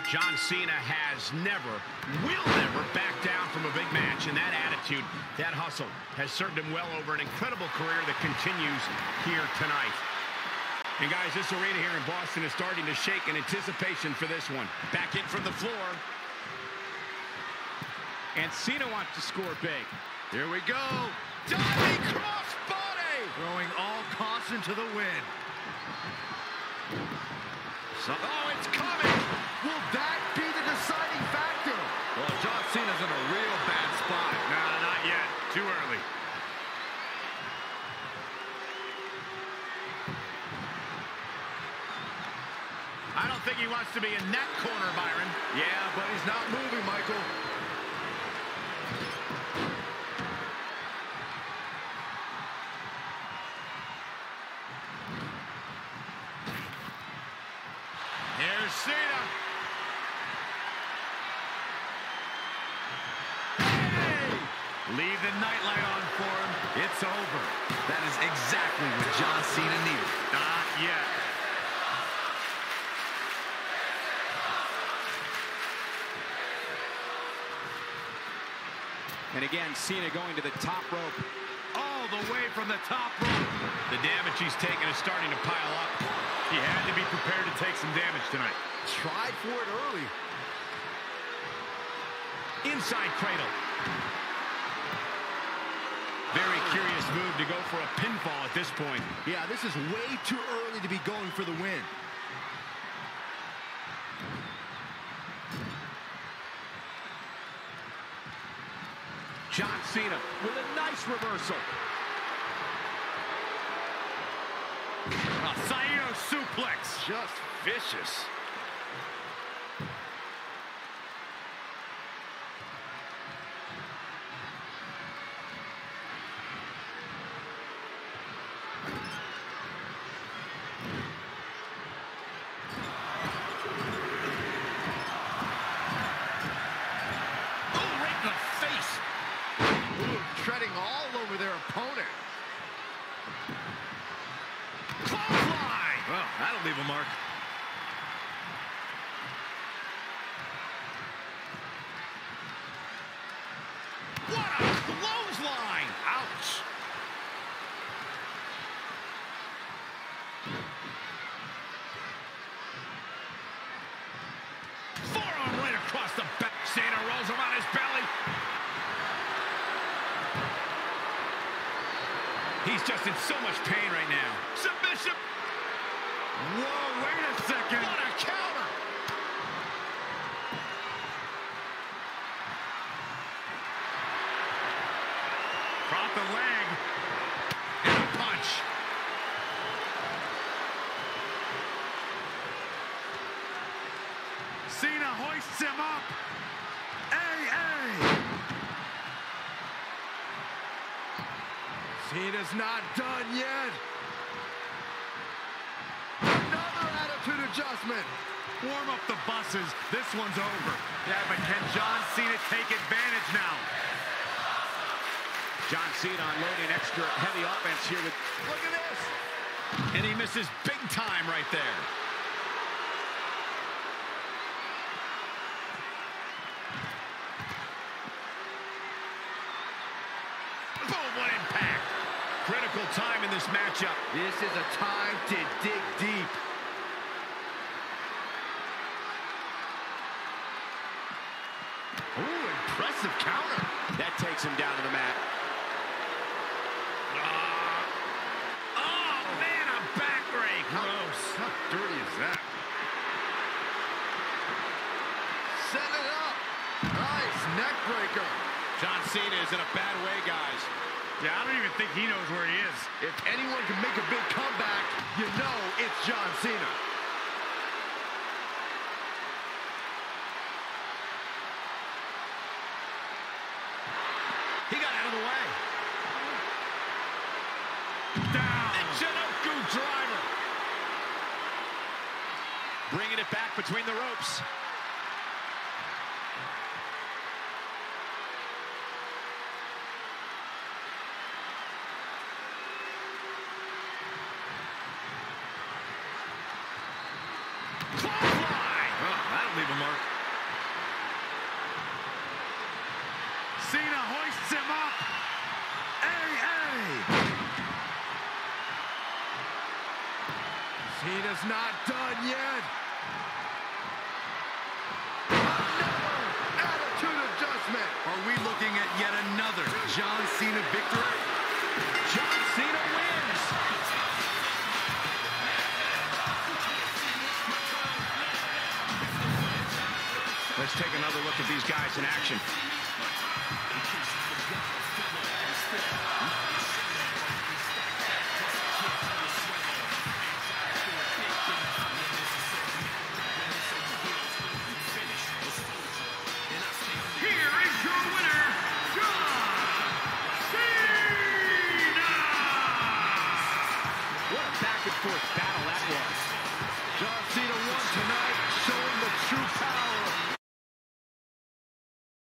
John Cena has never, will never back down from a big match, and that attitude, that hustle, has served him well over an incredible career that continues here tonight. And guys, this arena here in Boston is starting to shake in anticipation for this one. Back in from the floor. And Cena wants to score big. Here we go. Diving crossbody. Throwing all caution to the wind. Oh, it's coming. Will that be the deciding factor? Well, John Cena's in a real bad spot. Nah, not yet. Too early. I don't think he wants to be in that corner, Byron. Yeah, but he's not moving, Michael. Here's Cena. Hey! Leave the nightlight on for him. It's over. That is exactly what John Cena needed. Not yet. And again, Cena going to the top rope. All the way from the top rope. The damage he's taken is starting to pile up. He had to be prepared to take some damage tonight. Tried for it early. Inside cradle. Very curious move to go for a pinfall at this point. Yeah, this is way too early to be going for the win. John Cena with a nice reversal. A Saito suplex. Just vicious. Treading all over their opponent. Clothesline! Well, that'll leave a mark. What a clothesline! Ouch! Forearm right across the back. Cena rolls him on his belly. He's just in so much pain right now. Submission. Whoa, wait a second. What a counter. Caught the leg. And a punch. Cena hoists him up. Cena's not done yet. Another attitude adjustment. Warm up the buses. This one's over. Yeah, but can John Cena take advantage now? John Cena unloading extra heavy offense here with... Look at this. And he misses big time right there. Boom, what impact. Critical time in this matchup. This is a time to dig deep. Ooh, impressive counter. That takes him down to the mat. Oh, man, a back rake. Gross. How dirty is that? Set it up. Nice neck breaker. John Cena is in a bad way, guys. Yeah, I don't even think he knows where he is. If anyone can make a big comeback, you know it's John Cena. He got out of the way. Down. Michinoku driver. Bringing it back between the ropes. That'll leave a mark. Cena hoists him up. Cena's not done yet. Another attitude adjustment. Are we looking at yet another John Cena victory? John Cena wins. Let's take another look at these guys in action.